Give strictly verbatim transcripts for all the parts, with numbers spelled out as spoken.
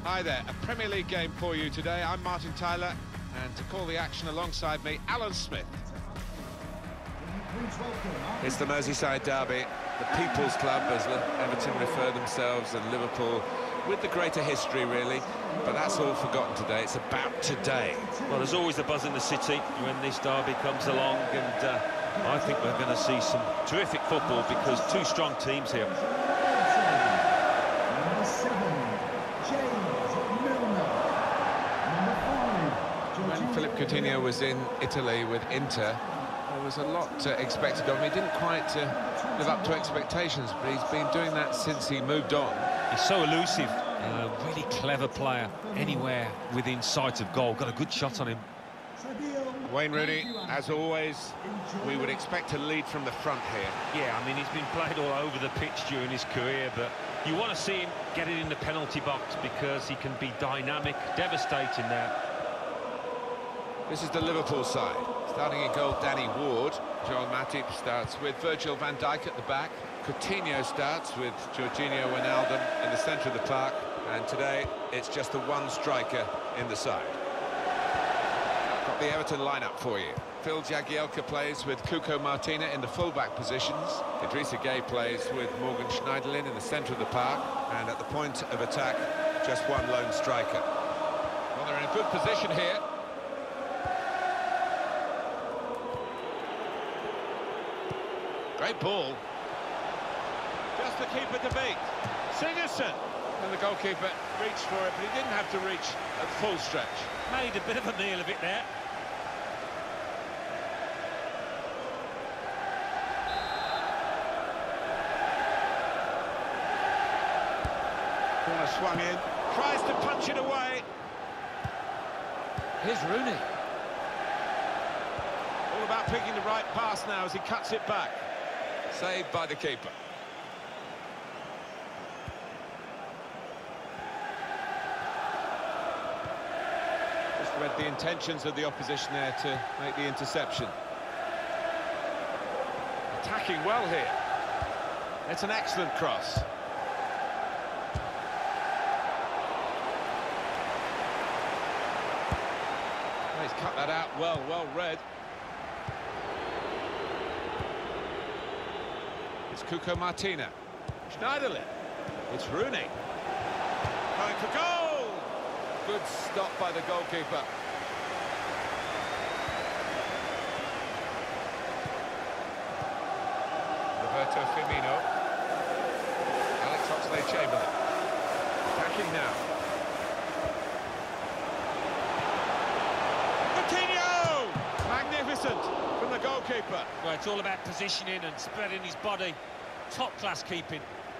Hi there, a Premier League game for you today. I'm Martin Tyler, and to call the action alongside me, Alan Smith. It's the Merseyside derby, the People's Club, as Everton refer themselves, and Liverpool, with the greater history, really. But that's all forgotten today. It's about today. Well, there's always a buzz in the city when this derby comes along, and uh, I think we're going to see some terrific football because two strong teams here. Number seven, James Milner. Number five, When Philippe Coutinho was in Italy with Inter, there was a lot uh, expected of him. He didn't quite uh, live up to expectations, but he's been doing that since he moved on. He's so elusive, a really clever player, anywhere within sight of goal. Got a good shot on him. Wayne Rooney, as always, we would expect to lead from the front here. Yeah, I mean, he's been played all over the pitch during his career, but you want to see him get it in the penalty box because he can be dynamic, devastating there. This is the Liverpool side. Starting in goal, Danny Ward. Joel Matip starts with Virgil van Dijk at the back. Coutinho starts with Georginio Wijnaldum in the centre of the park. And today, it's just the one striker in the side. Got the Everton lineup for you. Phil Jagielka plays with Cuco Martina in the full-back positions. Idrissa Gueye plays with Morgan Schneiderlin in the centre of the park. And at the point of attack, just one lone striker. Well, they're in a good position here. Great ball. Just the keeper to beat. Sigurdsson. And the goalkeeper reached for it, but he didn't have to reach at full stretch. Made a bit of a meal of it there. Corner swung in. Tries to punch it away. Here's Rooney. All about picking the right pass now as he cuts it back. Saved by the keeper. Just read the intentions of the opposition there to make the interception. Attacking well here. It's an excellent cross. Oh, he's cut that out well, well read. It's Cuco Martina. Schneiderlin. It's Rooney. Going for goal! Good stop by the goalkeeper. Roberto Firmino. Alex Oxlade-Chamberlain. Attacking now. Coutinho! Magnificent from the goalkeeper. Well, it's all about positioning and spreading his body. Top-class keeping.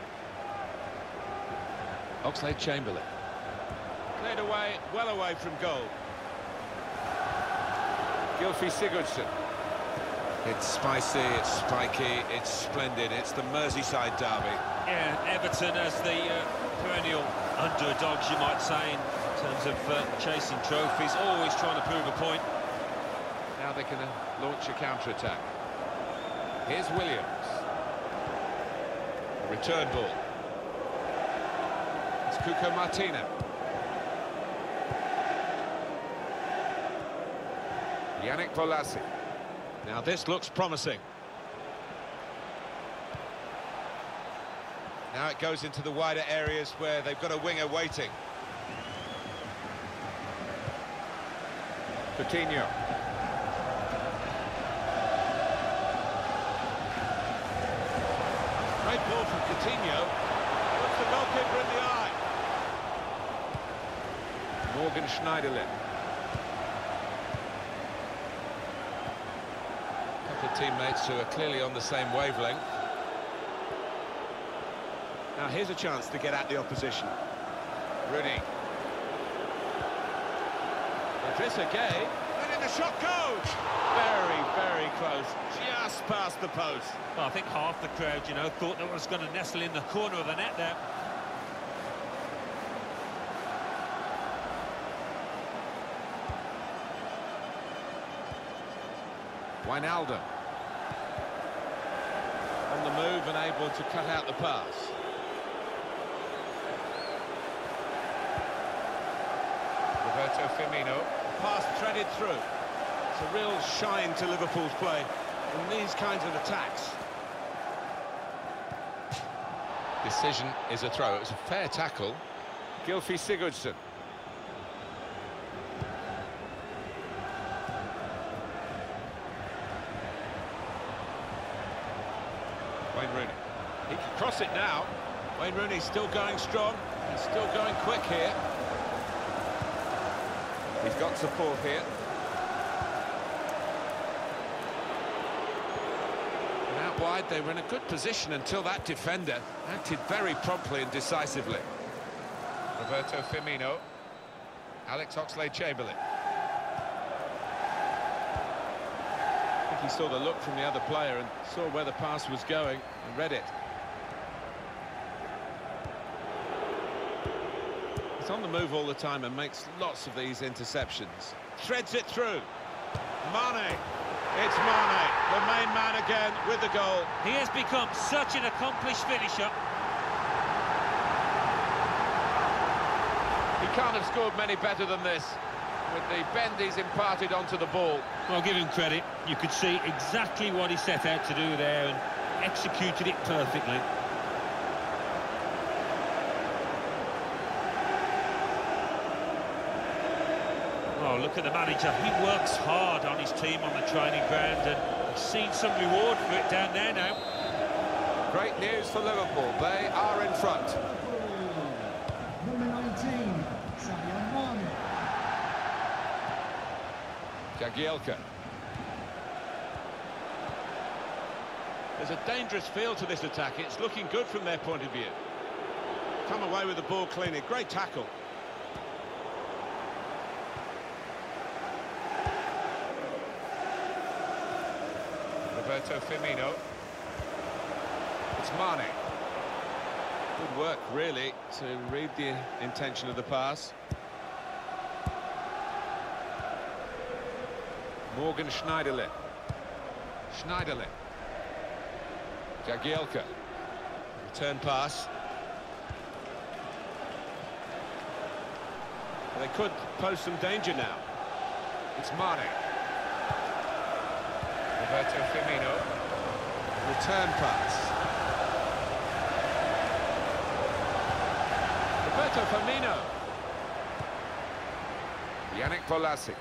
Oxlade-Chamberlain. Cleared away, well away from goal. Gylfi Sigurdsson. It's spicy, it's spiky, it's splendid. It's the Merseyside derby. Yeah, Everton as the uh, perennial underdogs, you might say, in terms of uh, chasing trophies, always trying to prove a point. Now they can uh, launch a counter-attack. Here's Williams. A return ball. It's Cuco Martina. Yannick Bolasie. Now this looks promising. Now it goes into the wider areas where they've got a winger waiting. Coutinho. Great ball from Coutinho. Puts the goalkeeper in the eye. Morgan Schneiderlin. Couple of teammates who are clearly on the same wavelength. Now here's a chance to get at the opposition. Rooney. Idrissa Gueye. And in the shot goes. Very, very close. Just past the post. Well, I think half the crowd, you know, thought that was going to nestle in the corner of the net there. Wijnaldum. On the move and able to cut out the pass. Roberto Firmino. Pass threaded through. It's a real shine to Liverpool's play in these kinds of attacks. Decision is a throw. It was a fair tackle. Gylfi Sigurdsson. Wayne Rooney. He can cross it now. Wayne Rooney's still going strong. He's still going quick here. He's got support here. And out wide, they were in a good position until that defender acted very promptly and decisively. Roberto Firmino. Alex Oxlade-Chamberlain. I think he saw the look from the other player and saw where the pass was going and read it. He's on the move all the time and makes lots of these interceptions. Threads it through. Mane. It's Mane, the main man again with the goal. He has become such an accomplished finisher. He can't have scored many better than this, with the bend he's imparted onto the ball. Well, give him credit. You could see exactly what he set out to do there and executed it perfectly. Oh, look at the manager. He works hard on his team on the training ground, and he's seen some reward for it down there now. Great news for Liverpool. They are in front. Number nineteen, Sadio Mane. Jagielka. There's a dangerous feel to this attack. It's looking good from their point of view. Come away with the ball cleanly. Great tackle. Roberto Firmino. It's Mane. Good work, really, to read the intention of the pass. Morgan Schneiderlin. Schneiderlin. Jagielka. Return pass. They could pose some danger now. It's Mane. Roberto Firmino. Return pass. Roberto Firmino. Yannick Bolasie.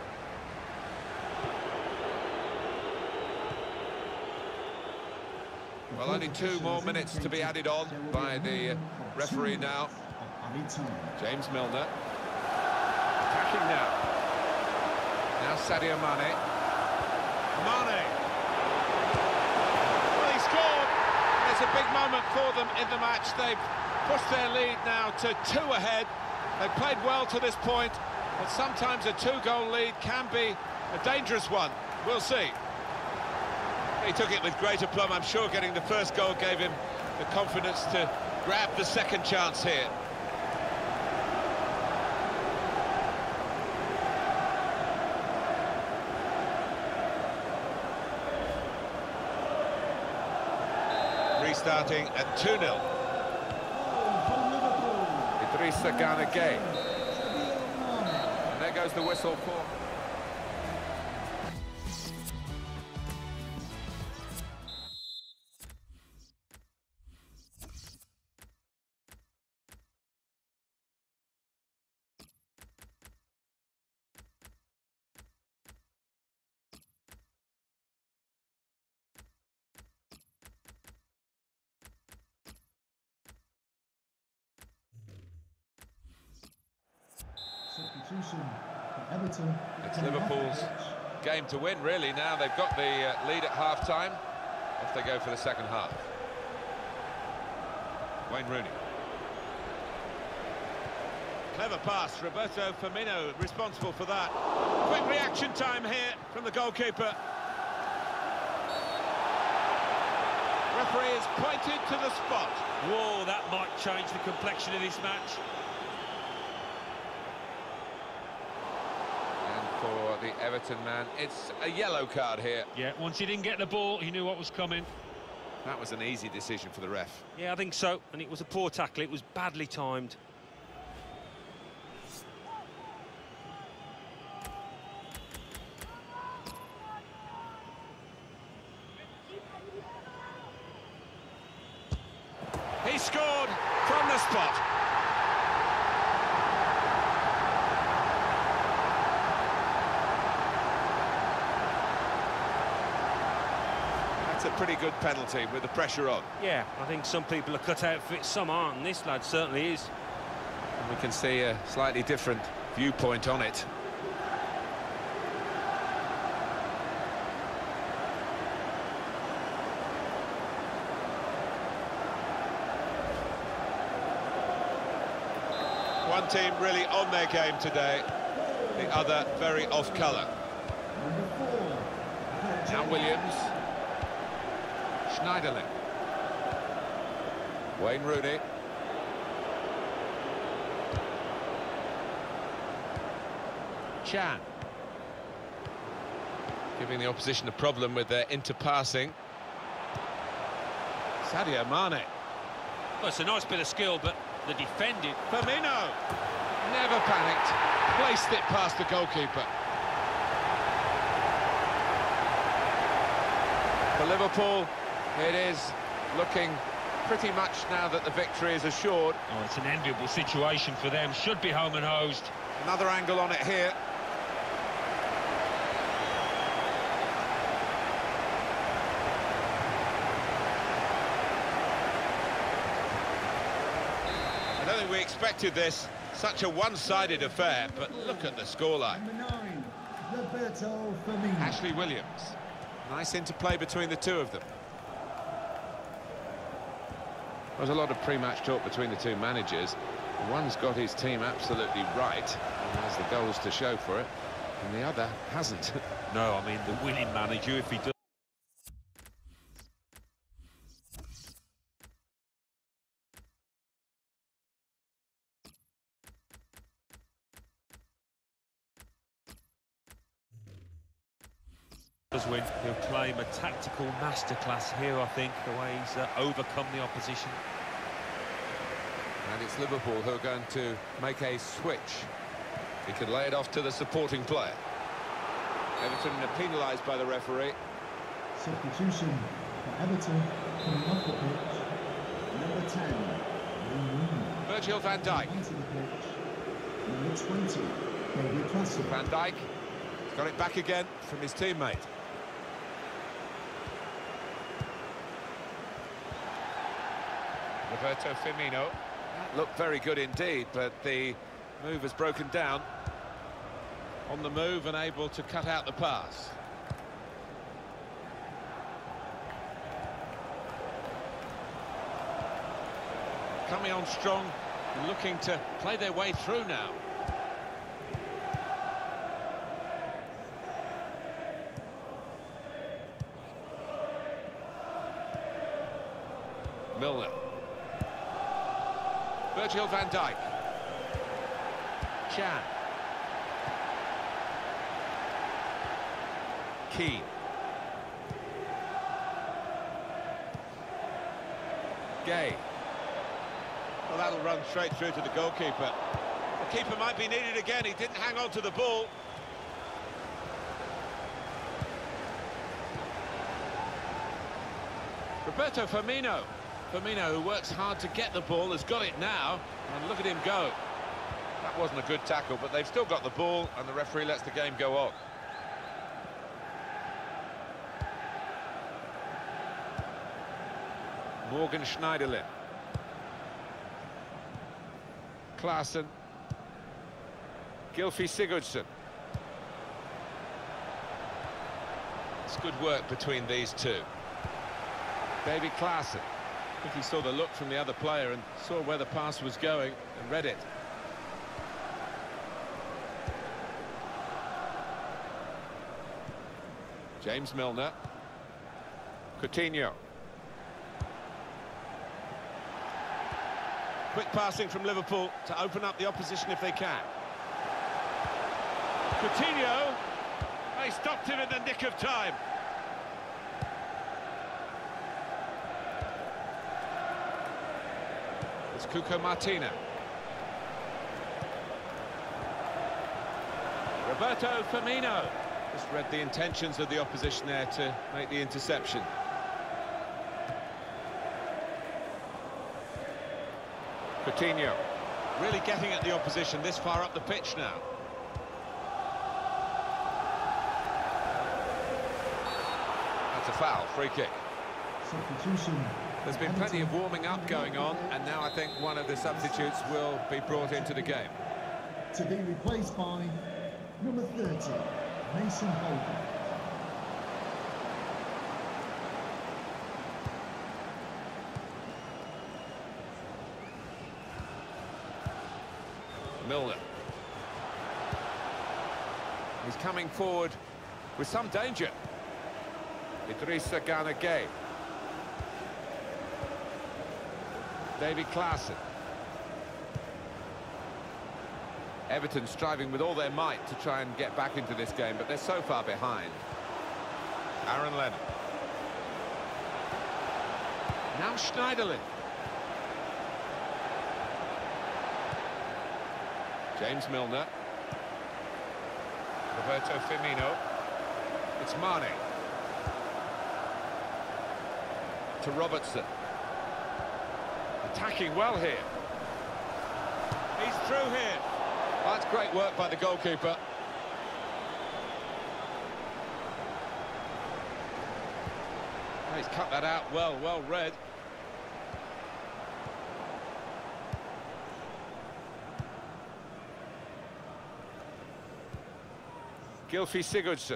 Well, only two more minutes to be added on by the referee now. James Milner. Attacking now. Now Sadio Mane. Mane. Well, he scored. There's a big moment for them in the match. They've pushed their lead now to two ahead. They've played well to this point, but sometimes a two-goal lead can be a dangerous one. We'll see. He took it with great aplomb. I'm sure getting the first goal gave him the confidence to grab the second chance here. Restarting at two nil. Idrissa Gana Gueye. And there goes the whistle for... It's Liverpool's game to win, really. Now they've got the uh, lead at half-time. Off they go for the second half. Wayne Rooney. Clever pass. Roberto Firmino responsible for that. Quick reaction time here from the goalkeeper. Referee is pointed to the spot. Whoa, that might change the complexion of this match. For the Everton man, it's a yellow card here. Yeah, once he didn't get the ball, he knew what was coming. That was an easy decision for the ref. Yeah, I think so, and it was a poor tackle. It was badly timed. scored from the spot. That's a pretty good penalty with the pressure on. Yeah, I think some people are cut out for it, some aren't, and this lad certainly is. And we can see a slightly different viewpoint on it. One team really on their game today, the other very off colour. Now Williams. Schneiderlin. Wayne Rooney. Chan. Giving the opposition a problem with their interpassing. Sadio Mane. Well, it's a nice bit of skill, but the defending... Firmino. Never panicked. Placed it past the goalkeeper. For Liverpool, it is looking pretty much now that the victory is assured. Oh, it's an enviable situation for them. Should be home and hosed. Another angle on it here. I don't think we expected this, such a one-sided affair, but look at the scoreline. Number nine, Roberto Firmino. Ashley Williams. Nice interplay between the two of them. There's a lot of pre-match talk between the two managers. One's got his team absolutely right and has the goals to show for it, and the other hasn't. No, I mean, the winning manager, if he does... does win, he'll claim a tactical masterclass here, I think, the way he's uh, overcome the opposition. And it's Liverpool who are going to make a switch. He could lay it off to the supporting player. Everton are penalised by the referee. Substitution for Everton coming off the pitch. Number ten, Wayne Rooney. Virgil van Dijk. Onto the pitch. Number twenty, David Classic. Van Dijk. Got it back again from his teammate. Roberto Firmino. That looked very good indeed, but the move has broken down. On the move and able to cut out the pass. Coming on strong, looking to play their way through now. Milner. Virgil van Dijk. Chan. Keane. Gay. Well, that'll run straight through to the goalkeeper. The keeper might be needed again. He didn't hang on to the ball. Roberto Firmino. Firmino, who works hard to get the ball, has got it now, and look at him go. That wasn't a good tackle, but they've still got the ball, and the referee lets the game go on. Morgan Schneiderlin. Klaassen. Gylfi Sigurdsson. It's good work between these two. David Klaassen. I think he saw the look from the other player and saw where the pass was going and read it. James Milner. Coutinho. Quick passing from Liverpool to open up the opposition if they can. Coutinho. They stopped him in the nick of time. It's Cuco Martina. Roberto Firmino. Just read the intentions of the opposition there to make the interception. Coutinho. Really getting at the opposition this far up the pitch now. That's a foul, free kick. Substitution. There's been plenty of warming up going on, and now I think one of the substitutes will be brought into the game. To be replaced by number thirty, Mason Holden. Milner. He's coming forward with some danger. Idrissa Gana Gueye. David Klaassen. Everton striving with all their might to try and get back into this game, but they're so far behind. Aaron Lennon. Now Schneiderlin. James Milner. Roberto Firmino. It's Mane. To Robertson. Attacking well here. He's through here. That's great work by the goalkeeper. He's cut that out well, well read. Gylfi Sigurdsson.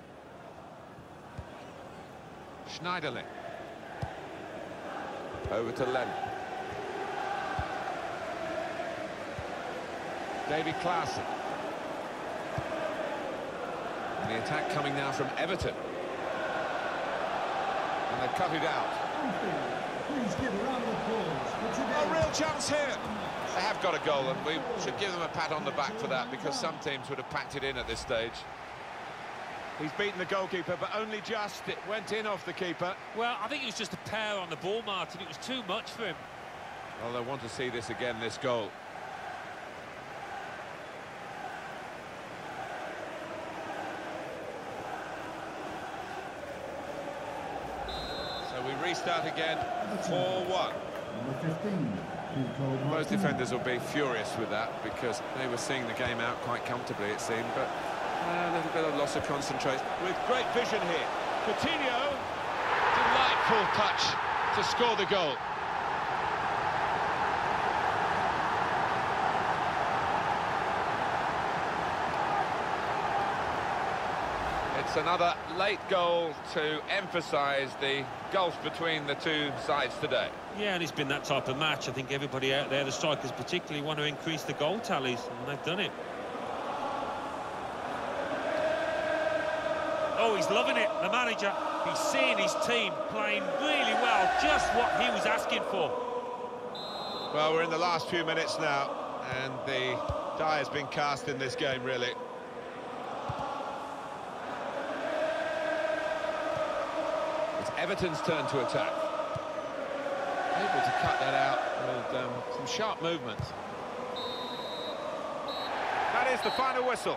Schneiderlin. Over to Lennon. David Klaassen. And the attack coming now from Everton. And they've cut it out. Please give a round of applause for today. A real chance here. They have got a goal, and we should give them a pat on the back for that, because some teams would have packed it in at this stage. He's beaten the goalkeeper, but only just. It went in off the keeper. Well, I think it was just a pair on the ball, Martin. It was too much for him. Well, they want to see this again, this goal. So we restart again, four one. Number fifteen, Hugo Most Martinez. defenders will be furious with that, because they were seeing the game out quite comfortably, it seemed, but uh, a little bit of loss of concentration. With great vision here. Coutinho, delightful touch to score the goal. It's another late goal to emphasise the gulf between the two sides today. Yeah, and it's been that type of match. I think everybody out there, the strikers particularly, want to increase the goal tallies, and they've done it. Oh, he's loving it, the manager. He's seeing his team playing really well, just what he was asking for. Well, we're in the last few minutes now, and the die has been cast in this game, really. It's Everton's turn to attack. Able to cut that out with um, some sharp movements. That is the final whistle.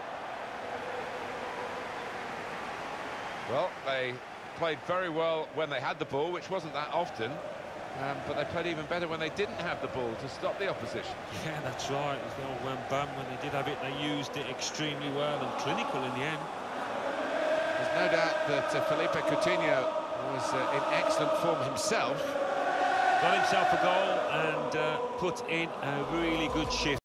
Well, they played very well when they had the ball, which wasn't that often, um, but they played even better when they didn't have the ball to stop the opposition. Yeah, that's right. It was the old wham bam. When they did have it, they used it extremely well and clinical in the end. There's no doubt that uh, Felipe Coutinho was uh, in excellent form himself. Got himself a goal and uh, put in a really good shift.